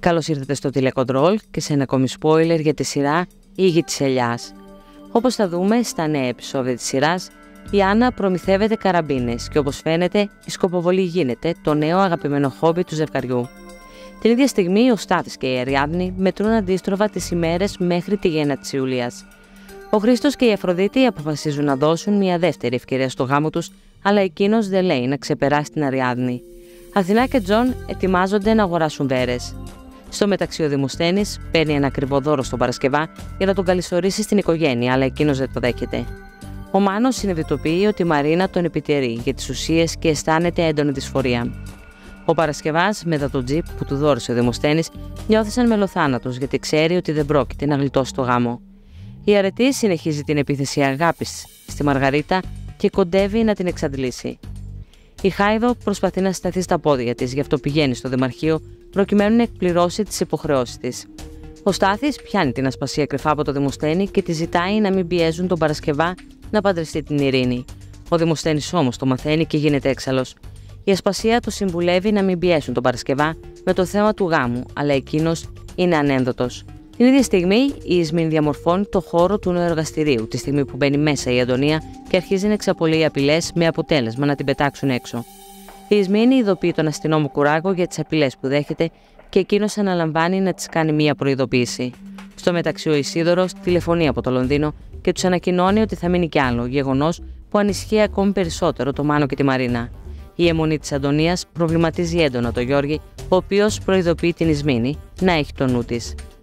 Καλώς ήρθατε στο τηλεκοντρόλ και σε ένα ακόμη spoiler για τη σειρά «Η Γη της Ελιάς». Όπως θα δούμε στα νέα επεισόδια της σειράς, η Άννα προμηθεύεται καραμπίνες και όπως φαίνεται η σκοποβολή γίνεται το νέο αγαπημένο χόμπι του ζευγαριού. Την ίδια στιγμή ο Στάθης και η Αριάδνη μετρούν αντίστροφα τις ημέρες μέχρι τη γέννα της Ιουλίας. Ο Χρήστος και η Αφροδίτη αποφασίζουν να δώσουν μια δεύτερη ευκαιρία στο γάμο τους, αλλά εκείνος δεν λέει να ξεπεράσει την Αριάδνη. Αθηνά και Τζον ετοιμάζονται να αγοράσουν βέρες. Στο μεταξύ, ο Δημοσθένης παίρνει ένα ακριβό δώρο στον Παρασκευά για να τον καλησορίσει στην οικογένεια, αλλά εκείνος δεν το δέχεται. Ο Μάνος συνειδητοποιεί ότι η Μαρίνα τον επιτερεί για τις ουσίες και αισθάνεται έντονη δυσφορία. Ο Παρασκευάς, μετά το τζιπ που του δώρισε ο Δημοσθένης, νιώθει σαν μελοθάνατος γιατί ξέρει ότι δεν πρόκειται να γλιτώσει το γάμο. Η αρετή συνεχίζει την επίθεση αγάπης στη Μαργαρίτα και κοντεύει να την εξαντλήσει. Η Χάιδο προσπαθεί να σταθεί στα πόδια της, γι' αυτό πηγαίνει στο Δημαρχείο προκειμένου να εκπληρώσει τις υποχρεώσεις της. Ο Στάθης πιάνει την Ασπασία κρυφά από το Δημοσθένη και τη ζητάει να μην πιέζουν τον Παρασκευά να παντρευτεί την Ειρήνη. Ο Δημοσθένης όμως το μαθαίνει και γίνεται έξαλλος. Η Ασπασία το συμβουλεύει να μην πιέσουν τον Παρασκευά με το θέμα του γάμου, αλλά εκείνος είναι ανένδοτος. Την ίδια στιγμή, η Ισμήνη διαμορφώνει το χώρο του νοοεργαστηρίου, τη στιγμή που μπαίνει μέσα η Αντωνία και αρχίζει να εξαπολύει απειλές με αποτέλεσμα να την πετάξουν έξω. Η Ισμήνη ειδοποιεί τον αστυνόμο Κουράγο για τις απειλές που δέχεται και εκείνος αναλαμβάνει να της κάνει μία προειδοποίηση. Στο μεταξύ, ο Ισίδωρος τηλεφωνεί από το Λονδίνο και τους ανακοινώνει ότι θα μείνει κι άλλο, γεγονός που ανισχύει ακόμη περισσότερο το Μάνο και τη Μαρίνα. Η αιμονή της Αντωνίας προβληματίζει έντονα τον Γιώργη, ο οποίος προειδοποιεί την Ισμήνη να έχει το νου της.